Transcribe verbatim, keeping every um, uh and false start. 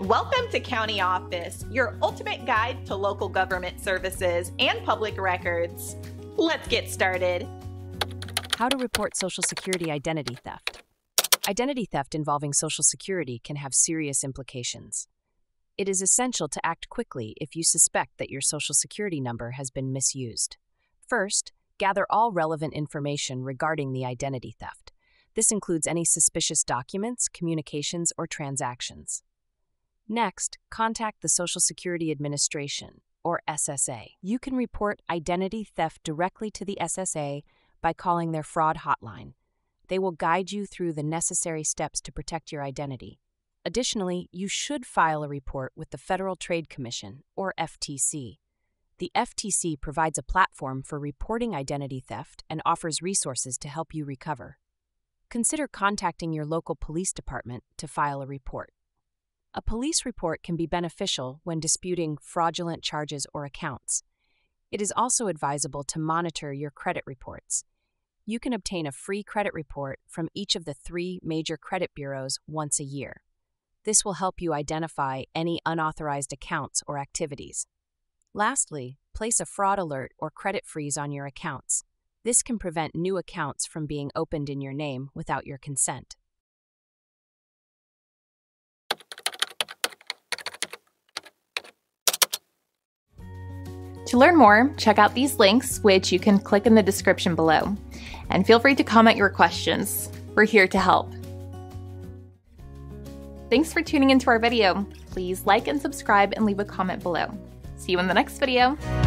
Welcome to County Office, your ultimate guide to local government services and public records. Let's get started. How to report Social Security identity theft. Identity theft involving Social Security can have serious implications. It is essential to act quickly if you suspect that your Social Security number has been misused. First, gather all relevant information regarding the identity theft. This includes any suspicious documents, communications, or transactions. Next, contact the Social Security Administration, or S S A. You can report identity theft directly to the S S A by calling their fraud hotline. They will guide you through the necessary steps to protect your identity. Additionally, you should file a report with the Federal Trade Commission, or F T C. The F T C provides a platform for reporting identity theft and offers resources to help you recover. Consider contacting your local police department to file a report. A police report can be beneficial when disputing fraudulent charges or accounts. It is also advisable to monitor your credit reports. You can obtain a free credit report from each of the three major credit bureaus once a year. This will help you identify any unauthorized accounts or activities. Lastly, place a fraud alert or credit freeze on your accounts. This can prevent new accounts from being opened in your name without your consent. To learn more, check out these links, which you can click in the description below. And feel free to comment your questions. We're here to help. Thanks for tuning into our video. Please like and subscribe and leave a comment below. See you in the next video.